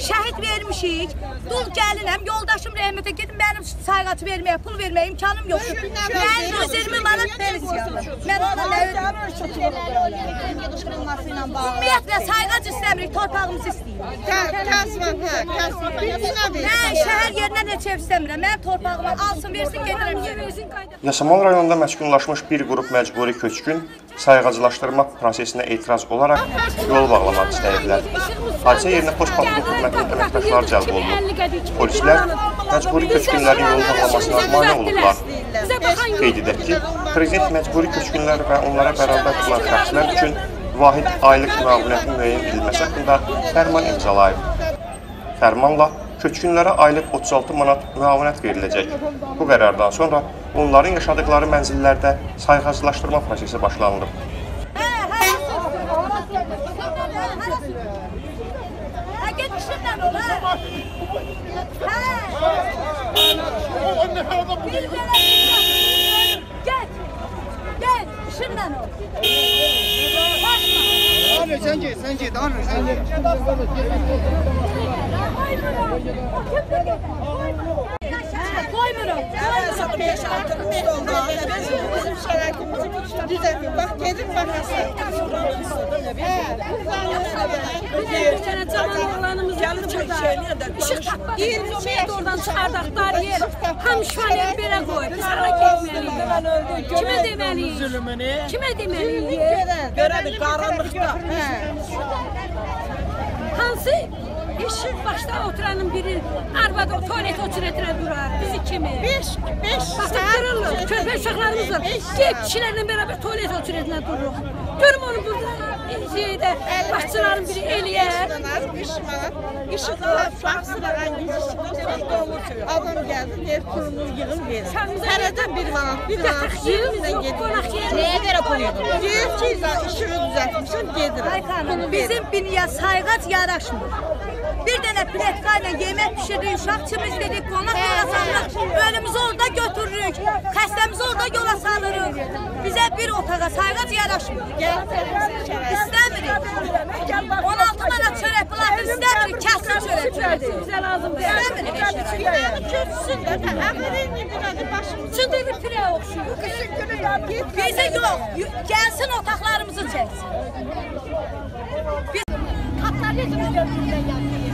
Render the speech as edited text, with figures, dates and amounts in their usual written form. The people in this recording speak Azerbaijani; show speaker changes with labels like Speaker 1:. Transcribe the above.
Speaker 1: şəhid vermişik. Dul gəlinəm, yoldaşım rəhmətə gedim, mənim sayğacı verməyə, pul verməyə imkanım yox. Mən 120 manat pensiyalı. Mən ona nə ödəyəm? Ümumiyyətlə, sayğac istəmirik, torpağımızı istəyirik. Mən şəhər yerinə neçə ev istəmirəm, mən torpağıma alsın, versin, gedirəm yerə.
Speaker 2: Yasamal rayonunda məskunlaşmış bir qrup məcburi köçkün sayğacılaşdırma prosesinə etiraz olaraq yol bağlamaq istəyirlər. Hadisə yerinə post patrul xidmətinin əməkdaşları cəlb olunub. Polislər məcburi köçkünlərin yol bağlamasına mane olublar. Qeyd edək ki, Prezident məcburi köçkünlər və onlara bərabər tutulan şəxslər üçün vahid aylıq müavinətin müəyyən edilməsi haqqında fərman imzalayıb. Fərmanla köçkünlərə aylıq 36 manat müavinət veriləcək. Bu qərardan sonra onların yaşadıkları mənzillərdə sayğacılaşdırma prosesi başlanılıb.
Speaker 3: Sen git, sen git.
Speaker 1: Koymuyorum.
Speaker 3: Bizim şəraitimizi düzəltin. Bax, gedin baxasın.
Speaker 4: Bir tane canan oğlanımız geldi burada. Işık şey oradan çıkardıklar yer. Hamşvanı bire koy. Biz sana gitmeliyiz. Kime demeliyiz? Kime demeliyiz?
Speaker 3: Görelim karanlıkta.
Speaker 4: Hansı? İşin başta oturanın biri arvada tuvalet oturetine durar. Bizi kimi? Beş saat. Körpe uşaklarımız var. Gel kişilerle beraber tuvalet oturetine durur. Görüm onu burada. Şeyde başçıların biri eliyer.
Speaker 3: Işıklar, şahsılar, adam geldi, yer kurulu yığın verir. Hərədən bir manat yığınla gedir.
Speaker 1: Neye göre koyuyordun?
Speaker 3: Deyir ki, işığı düzəltmişəm, gedirəm.
Speaker 1: Bizim biniyə sayğac yaraşmır. Bir dənə pletkayla yemək pişiririk, uşaqçımız dedik, qonaq yola salırıq, önümüzü orada götürürük, xəstəmizi orada yola salırıq. Bizə bir otağa sayğac yaraşmır. İstəmirik. 16 manat çörək bulatır, istəmirik, kəsin çörək.
Speaker 4: Bizə lazım deyil.
Speaker 1: İstəmirik.
Speaker 3: Köçsün də, əvvəlin bir başımız.
Speaker 4: Şimdi bir pire okşuyor.
Speaker 1: Bizə yox, gəlsin otaqlarımızı çəksin. Kapitalizm üzerinden yapıyor.